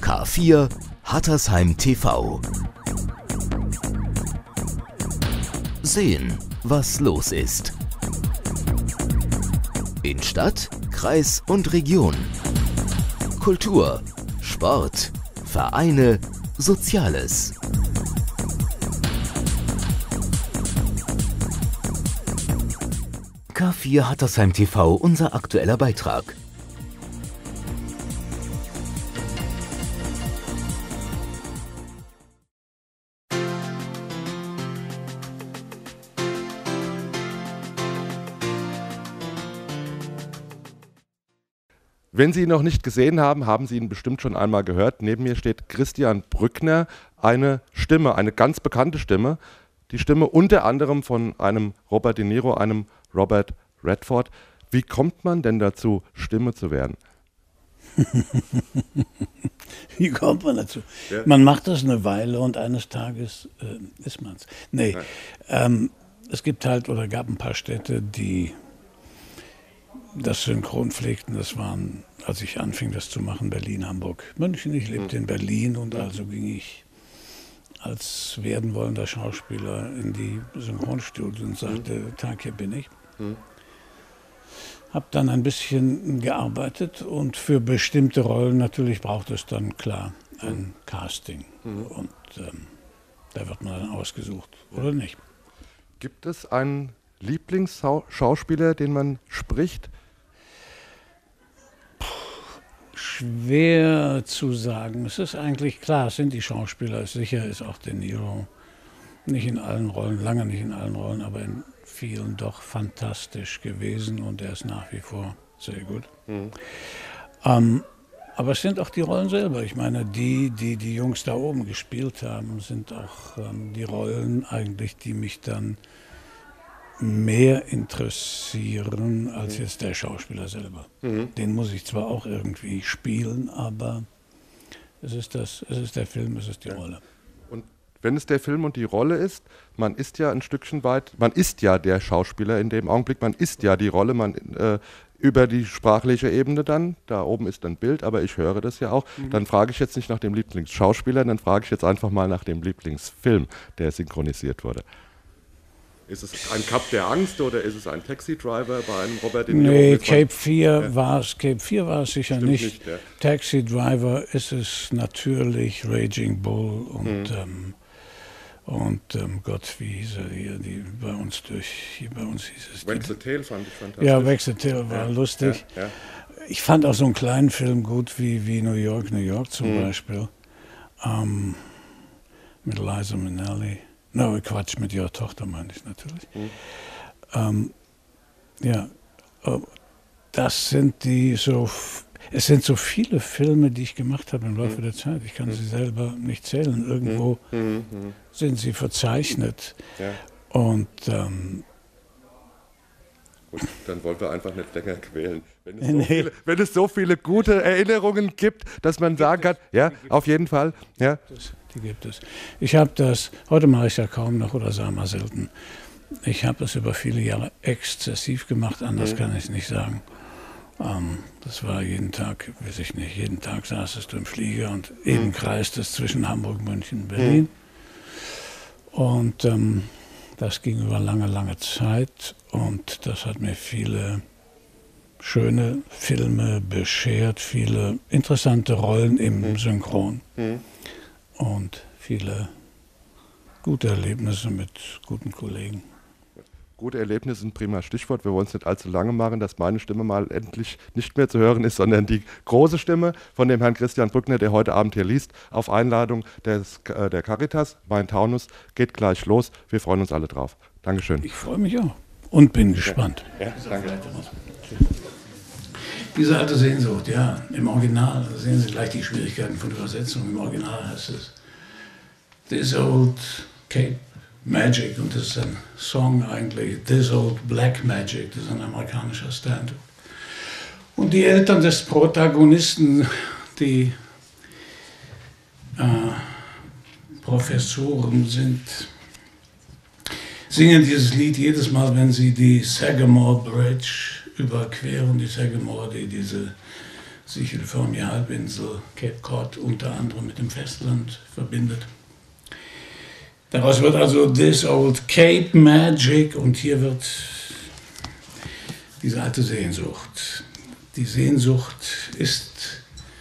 K4 Hattersheim TV. Sehen, was los ist. In Stadt, Kreis und Region. Kultur, Sport, Vereine, Soziales. K4 Hattersheim TV, unser aktueller Beitrag. Wenn Sie ihn noch nicht gesehen haben, haben Sie ihn bestimmt schon einmal gehört. Neben mir steht Christian Brückner, eine Stimme, eine ganz bekannte Stimme. Die Stimme unter anderem von einem Robert De Niro, einem Robert Redford. Wie kommt man denn dazu, Stimme zu werden? Wie kommt man dazu? Ja. Man macht das eine Weile und eines Tages ist man es. Nee, es gibt halt oder gab ein paar Städte, die das Synchron pflegten. Das waren, als ich anfing, das zu machen, Berlin, Hamburg, München. Ich lebte in Berlin und also ging ich als werden wollender Schauspieler in die Synchronstudios und sagte, Tag, hier bin ich. Hab dann ein bisschen gearbeitet und für bestimmte Rollen natürlich braucht es dann klar ein Casting. Und da wird man dann ausgesucht, oder nicht? Gibt es einen Lieblingsschauspieler, den man spricht? Schwer zu sagen. Es ist eigentlich klar, es sind die Schauspieler. Sicher ist auch De Niro nicht in allen Rollen, lange nicht in allen Rollen, aber in vielen doch fantastisch gewesen und er ist nach wie vor sehr gut. Aber es sind auch die Rollen selber. Ich meine, die Jungs da oben gespielt haben, sind auch die Rollen eigentlich, die mich dann mehr interessieren als jetzt der Schauspieler selber. Den muss ich zwar auch irgendwie spielen, aber es ist der Film, es ist die Rolle. Und wenn es der Film und die Rolle ist, man ist ja ein Stückchen weit, man ist ja der Schauspieler in dem Augenblick, man ist ja die Rolle, man über die sprachliche Ebene dann, da oben ist ein Bild, aber ich höre das ja auch, dann frage ich jetzt nicht nach dem Lieblingsschauspieler, dann frage ich jetzt einfach mal nach dem Lieblingsfilm, der synchronisiert wurde. Ist es ein Cup der Angst oder ist es ein Taxi Driver bei einem Robert De Niro? Nee, Cape 4 war es sicher Stimmt nicht. ja. Taxi Driver ist es natürlich, Raging Bull und Gott, wie hieß er hier, bei uns hieß es. Wag the Tail fand ich fantastisch. Ja, Wag the Tail war lustig. Ja. Ich fand auch so einen kleinen Film gut wie New York zum Beispiel. Mit Liza Minnelli. No, Quatsch, mit ihrer Tochter meine ich natürlich. Das sind es sind so viele Filme, die ich gemacht habe im Laufe der Zeit. Ich kann sie selber nicht zählen. Irgendwo sind sie verzeichnet. Ja. Und Gut, dann wollen wir einfach nicht länger quälen. Wenn es so viele gute Erinnerungen gibt, dass man sagen kann, ja, auf jeden Fall. Ja. Die gibt es. Ich habe das, heute mache ich ja kaum noch oder sage mal selten. Ich habe es über viele Jahre exzessiv gemacht, anders kann ich es nicht sagen. Das war jeden Tag, weiß ich nicht, jeden Tag saßest du im Flieger und eben kreist es zwischen Hamburg, München, Berlin. Und das ging über lange, lange Zeit und das hat mir viele schöne Filme beschert, viele interessante Rollen im Synchron. Und viele gute Erlebnisse mit guten Kollegen. Gute Erlebnisse sind ein prima Stichwort. Wir wollen es nicht allzu lange machen, dass meine Stimme mal endlich nicht mehr zu hören ist, sondern die große Stimme von dem Herrn Christian Brückner, der heute Abend hier liest, auf Einladung der Caritas. Mein Taunus geht gleich los. Wir freuen uns alle drauf. Dankeschön. Ich freue mich auch und bin gespannt. Ja, danke. Diese alte Sehnsucht, ja, im Original, da sehen Sie gleich die Schwierigkeiten von Übersetzung. Im Original heißt es This Old Cape Magic und das ist ein Song eigentlich, This Old Black Magic, das ist ein amerikanischer Standard. Und die Eltern des Protagonisten, die Professoren singen dieses Lied jedes Mal, wenn sie die Sagamore Bridge überqueren, die Sagamore, die diese Sichel-förmige Halbinsel Cape Cod unter anderem mit dem Festland verbindet. Daraus wird also This Old Cape Magic und hier wird diese alte Sehnsucht. Die Sehnsucht ist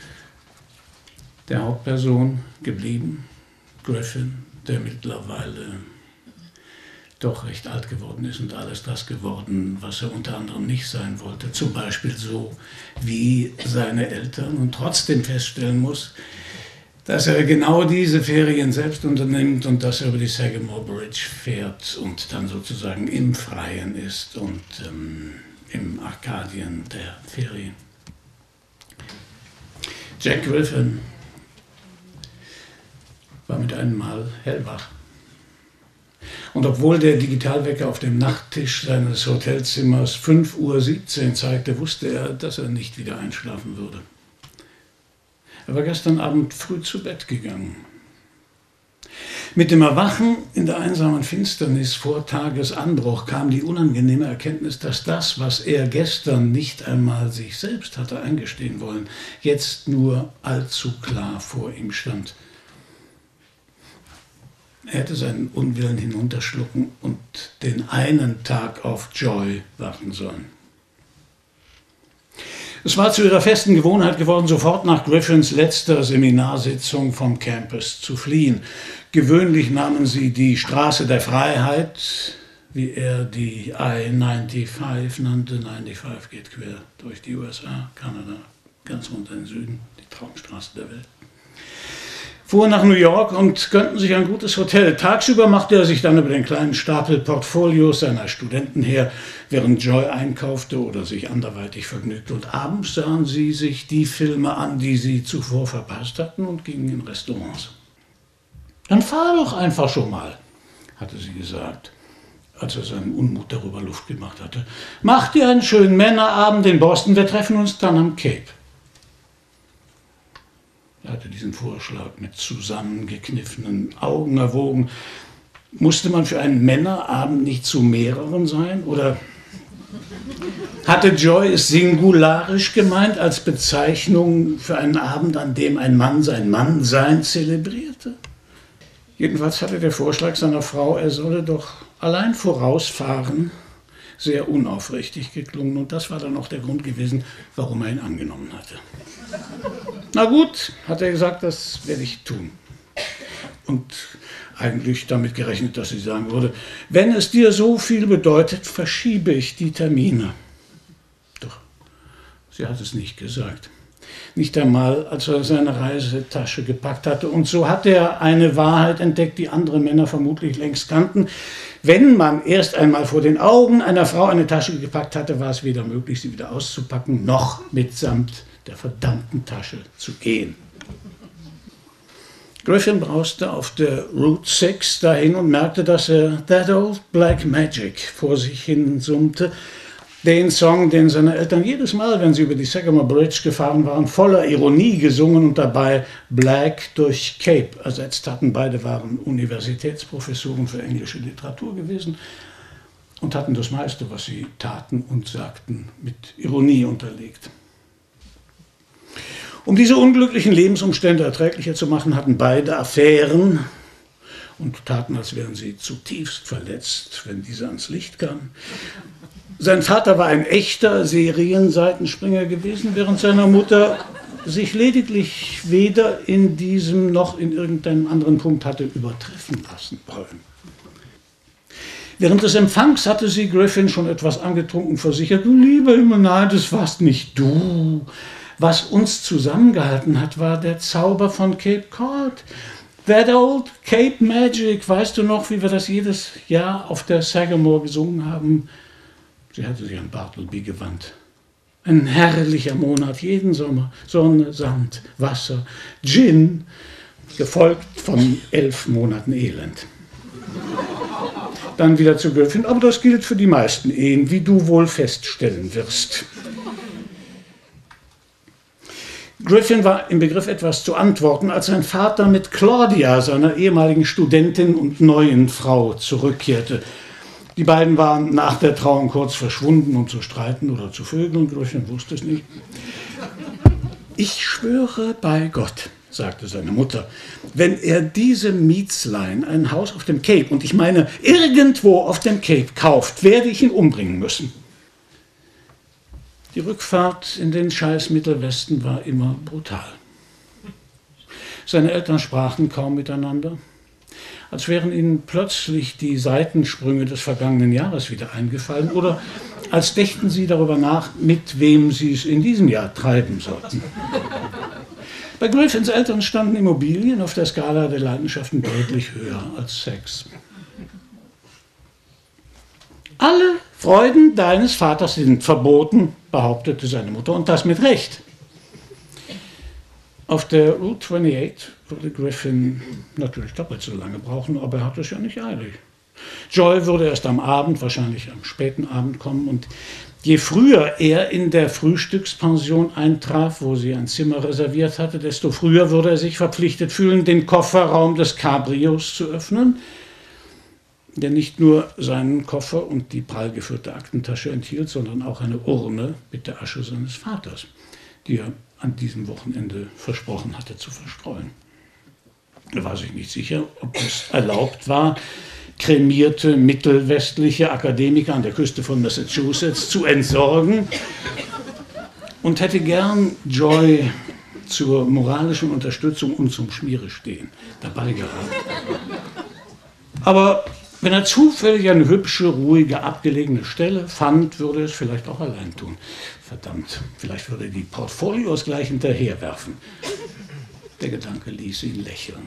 der Hauptperson geblieben, Griffin, der mittlerweile doch recht alt geworden ist und alles das geworden, was er unter anderem nicht sein wollte. Zum Beispiel so wie seine Eltern und trotzdem feststellen muss, dass er genau diese Ferien selbst unternimmt und dass er über die Sagamore Bridge fährt und dann sozusagen im Freien ist und im Arkadien der Ferien. Jack Griffin war mit einem Mal hellwach. Und obwohl der Digitalwecker auf dem Nachttisch seines Hotelzimmers 5:17 Uhr zeigte, wusste er, dass er nicht wieder einschlafen würde. Er war gestern Abend früh zu Bett gegangen. Mit dem Erwachen in der einsamen Finsternis vor Tagesanbruch kam die unangenehme Erkenntnis, dass das, was er gestern nicht einmal sich selbst hatte eingestehen wollen, jetzt nur allzu klar vor ihm stand. Er hätte seinen Unwillen hinunterschlucken und den einen Tag auf Joy warten sollen. Es war zu ihrer festen Gewohnheit geworden, sofort nach Griffins letzter Seminarsitzung vom Campus zu fliehen. Gewöhnlich nahmen sie die Straße der Freiheit, wie er die I-95 nannte. 95 geht quer durch die USA, Kanada, ganz runter in den Süden, die Traumstraße der Welt. Fuhren nach New York und gönnten sich ein gutes Hotel. Tagsüber machte er sich dann über den kleinen Stapel Portfolios seiner Studenten her, während Joy einkaufte oder sich anderweitig vergnügte. Und abends sahen sie sich die Filme an, die sie zuvor verpasst hatten, und gingen in Restaurants. »Dann fahr doch einfach schon mal«, hatte sie gesagt, als er seinen Unmut darüber Luft gemacht hatte. »Mach dir einen schönen Männerabend in Boston, wir treffen uns dann am Cape.« Er hatte diesen Vorschlag mit zusammengekniffenen Augen erwogen. Musste man für einen Männerabend nicht zu mehreren sein? Oder hatte Joy es singularisch gemeint als Bezeichnung für einen Abend, an dem ein Mann sein Mannsein zelebrierte? Jedenfalls hatte der Vorschlag seiner Frau, er solle doch allein vorausfahren, sehr unaufrichtig geklungen. Und das war dann auch der Grund gewesen, warum er ihn angenommen hatte. Na gut, hat er gesagt, das werde ich tun. Und eigentlich damit gerechnet, dass sie sagen würde, wenn es dir so viel bedeutet, verschiebe ich die Termine. Doch, sie hat es nicht gesagt. Nicht einmal, als er seine Reisetasche gepackt hatte. Und so hat er eine Wahrheit entdeckt, die andere Männer vermutlich längst kannten. Wenn man erst einmal vor den Augen einer Frau eine Tasche gepackt hatte, war es weder möglich, sie wieder auszupacken, noch mitsamt der verdammten Tasche zu gehen. Griffin brauste auf der Route 6 dahin und merkte, dass er That Old Black Magic vor sich hin summte. Den Song, den seine Eltern jedes Mal, wenn sie über die Sagamore Bridge gefahren waren, voller Ironie gesungen und dabei Black durch Cape ersetzt hatten. Beide waren Universitätsprofessoren für englische Literatur gewesen und hatten das meiste, was sie taten und sagten, mit Ironie unterlegt. Um diese unglücklichen Lebensumstände erträglicher zu machen, hatten beide Affären und taten, als wären sie zutiefst verletzt, wenn diese ans Licht kamen. Sein Vater war ein echter Serienseitenspringer gewesen, während seiner Mutter sich lediglich weder in diesem noch in irgendeinem anderen Punkt hatte übertreffen lassen wollen. Während des Empfangs hatte sie Griffin schon etwas angetrunken versichert. Du lieber Himmel, nein, das warst nicht du. Was uns zusammengehalten hat, war der Zauber von Cape Cod. That Old Cape Magic. Weißt du noch, wie wir das jedes Jahr auf der Sagamore gesungen haben? Sie hatte sich an Bartleby gewandt. Ein herrlicher Monat, jeden Sommer. Sonne, Sand, Wasser, Gin, gefolgt von 11 Monaten Elend. Dann wieder zu Griffin. Aber das gilt für die meisten Ehen, wie du wohl feststellen wirst. Griffin war im Begriff, etwas zu antworten, als sein Vater mit Claudia, seiner ehemaligen Studentin und neuen Frau, zurückkehrte. Die beiden waren nach der Trauung kurz verschwunden, um zu streiten oder zu vögeln. Griffin wusste es nicht. Ich schwöre bei Gott, sagte seine Mutter, wenn er diese Mietslein, ein Haus auf dem Cape, und ich meine irgendwo auf dem Cape, kauft, werde ich ihn umbringen müssen. Die Rückfahrt in den scheiß Mittelwesten war immer brutal. Seine Eltern sprachen kaum miteinander, als wären ihnen plötzlich die Seitensprünge des vergangenen Jahres wieder eingefallen oder als dächten sie darüber nach, mit wem sie es in diesem Jahr treiben sollten. Bei Griffins Eltern standen Immobilien auf der Skala der Leidenschaften deutlich höher als Sex. Alle Freuden deines Vaters sind verboten, behauptete seine Mutter, und das mit Recht. Auf der Route 28 würde Griffin natürlich doppelt so lange brauchen, aber er hatte es ja nicht eilig. Joy würde erst am Abend, wahrscheinlich am späten Abend kommen, und je früher er in der Frühstückspension eintraf, wo sie ein Zimmer reserviert hatte, desto früher würde er sich verpflichtet fühlen, den Kofferraum des Cabrios zu öffnen, der nicht nur seinen Koffer und die prall gefüllte Aktentasche enthielt, sondern auch eine Urne mit der Asche seines Vaters, die er an diesem Wochenende versprochen hatte zu verstreuen. Er war sich nicht sicher, ob es erlaubt war, kremierte mittelwestliche Akademiker an der Küste von Massachusetts zu entsorgen, und hätte gern Joy zur moralischen Unterstützung und zum Schmierestehen dabei gehabt. Aber wenn er zufällig eine hübsche, ruhige, abgelegene Stelle fand, würde er es vielleicht auch allein tun. Verdammt, vielleicht würde er die Portfolios gleich hinterherwerfen. Der Gedanke ließ ihn lächeln.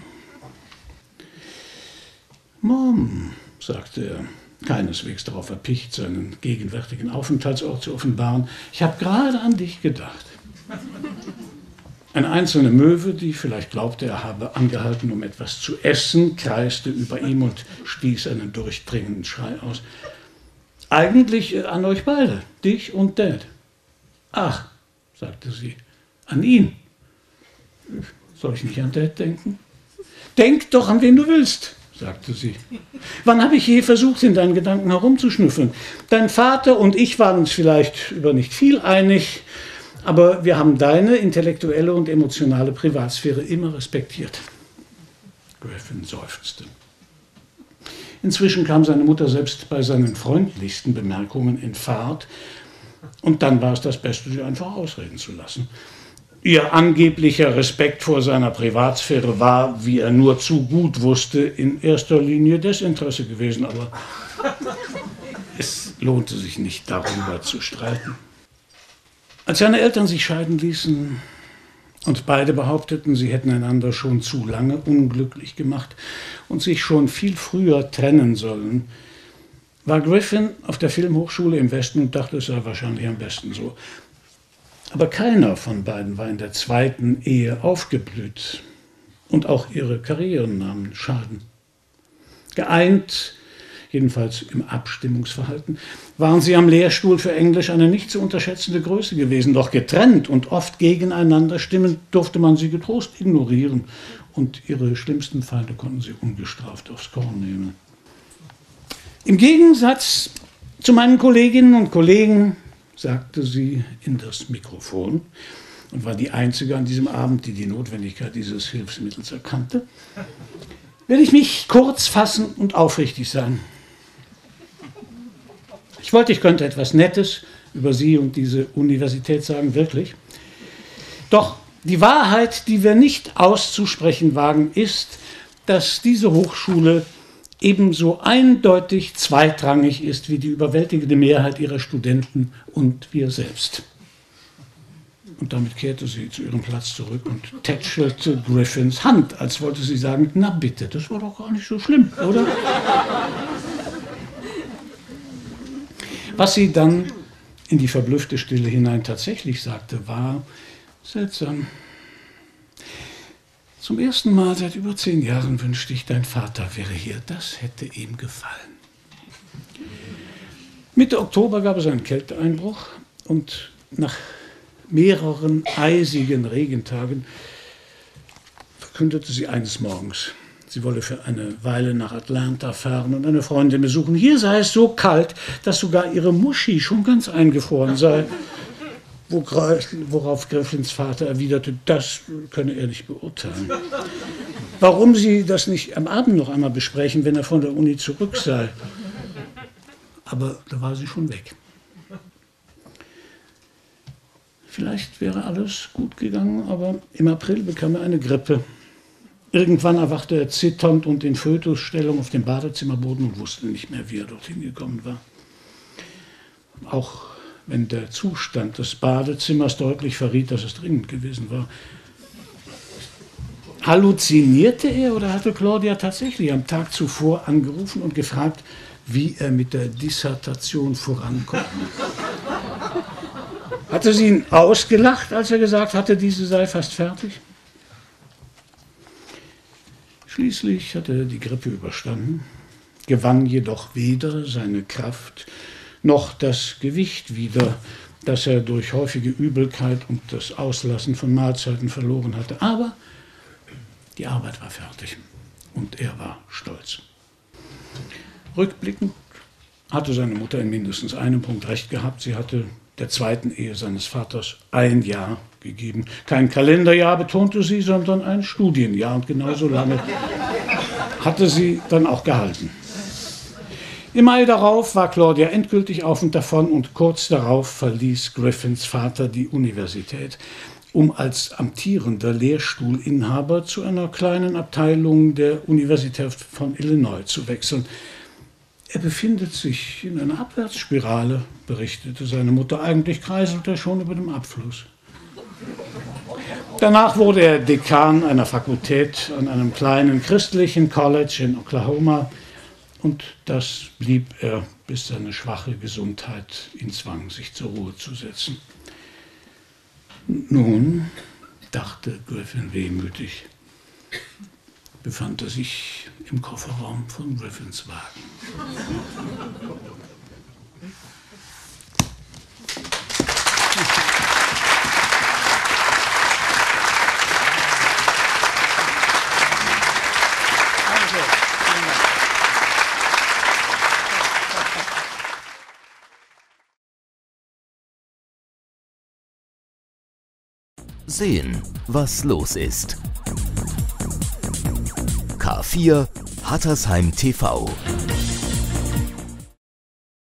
Mom, sagte er, keineswegs darauf erpicht, seinen gegenwärtigen Aufenthaltsort zu offenbaren, ich habe gerade an dich gedacht. Eine einzelne Möwe, die vielleicht glaubte, er habe angehalten, um etwas zu essen, kreiste über ihm und stieß einen durchdringenden Schrei aus. Eigentlich an euch beide, dich und Dad. Ach, sagte sie, an ihn. Soll ich nicht an Dad denken? Denk doch, an wen du willst, sagte sie. Wann habe ich je versucht, in deinen Gedanken herumzuschnüffeln? Dein Vater und ich waren uns vielleicht über nicht viel einig, aber wir haben deine intellektuelle und emotionale Privatsphäre immer respektiert. Griffin seufzte. Inzwischen kam seine Mutter selbst bei seinen freundlichsten Bemerkungen in Fahrt, und dann war es das Beste, sie einfach ausreden zu lassen. Ihr angeblicher Respekt vor seiner Privatsphäre war, wie er nur zu gut wusste, in erster Linie Desinteresse gewesen, aber es lohnte sich nicht, darüber zu streiten. Als seine Eltern sich scheiden ließen und beide behaupteten, sie hätten einander schon zu lange unglücklich gemacht und sich schon viel früher trennen sollen, war Griffin auf der Filmhochschule im Westen und dachte, es sei wahrscheinlich am besten so. Aber keiner von beiden war in der zweiten Ehe aufgeblüht und auch ihre Karrieren nahmen Schaden. Geeint, jedenfalls im Abstimmungsverhalten, waren sie am Lehrstuhl für Englisch eine nicht zu unterschätzende Größe gewesen, doch getrennt und oft gegeneinander stimmend durfte man sie getrost ignorieren und ihre schlimmsten Feinde konnten sie ungestraft aufs Korn nehmen. Im Gegensatz zu meinen Kolleginnen und Kollegen, sagte sie in das Mikrofon und war die Einzige an diesem Abend, die die Notwendigkeit dieses Hilfsmittels erkannte, werde ich mich kurz fassen und aufrichtig sein. Ich wollte, ich könnte etwas Nettes über Sie und diese Universität sagen, wirklich. Doch die Wahrheit, die wir nicht auszusprechen wagen, ist, dass diese Hochschule ebenso eindeutig zweitrangig ist wie die überwältigende Mehrheit ihrer Studenten und wir selbst. Und damit kehrte sie zu ihrem Platz zurück und tätschelte Griffins Hand, als wollte sie sagen, na bitte, das war doch gar nicht so schlimm, oder? Was sie dann in die verblüffte Stille hinein tatsächlich sagte, war seltsam. Zum ersten Mal seit über 10 Jahren wünschte ich, dein Vater wäre hier. Das hätte ihm gefallen. Mitte Oktober gab es einen Kälteeinbruch und nach mehreren eisigen Regentagen verkündete sie eines Morgens, sie wolle für eine Weile nach Atlanta fahren und eine Freundin besuchen. Hier sei es so kalt, dass sogar ihre Muschi schon ganz eingefroren sei. Worauf Griffins Vater erwiderte, das könne er nicht beurteilen. Warum sie das nicht am Abend noch einmal besprechen, wenn er von der Uni zurück sei. Aber da war sie schon weg. Vielleicht wäre alles gut gegangen, aber im April bekam er eine Grippe. Irgendwann erwachte er zitternd und in Fötusstellung auf dem Badezimmerboden und wusste nicht mehr, wie er dorthin gekommen war. Auch wenn der Zustand des Badezimmers deutlich verriet, dass es dringend gewesen war. Halluzinierte er oder hatte Claudia tatsächlich am Tag zuvor angerufen und gefragt, wie er mit der Dissertation vorankommt? Hatte sie ihn ausgelacht, als er gesagt hatte, diese sei fast fertig? Schließlich hatte er die Grippe überstanden, gewann jedoch weder seine Kraft noch das Gewicht wieder, das er durch häufige Übelkeit und das Auslassen von Mahlzeiten verloren hatte. Aber die Arbeit war fertig und er war stolz. Rückblickend hatte seine Mutter in mindestens einem Punkt recht gehabt. Sie hatte der zweiten Ehe seines Vaters ein Jahr gegeben. Kein Kalenderjahr, betonte sie, sondern ein Studienjahr. Und genauso lange hatte sie dann auch gehalten. Im Mai darauf war Claudia endgültig auf und davon und kurz darauf verließ Griffins Vater die Universität, um als amtierender Lehrstuhlinhaber zu einer kleinen Abteilung der Universität von Illinois zu wechseln. Er befindet sich in einer Abwärtsspirale, berichtete seine Mutter. Eigentlich kreiselt er schon über dem Abfluss. Danach wurde er Dekan einer Fakultät an einem kleinen christlichen College in Oklahoma. Und das blieb er, bis seine schwache Gesundheit ihn zwang, sich zur Ruhe zu setzen. Nun, dachte Griffin wehmütig, befand er sich im Kofferraum von Griffins Wagen. Sehen, was los ist. K4 Hattersheim TV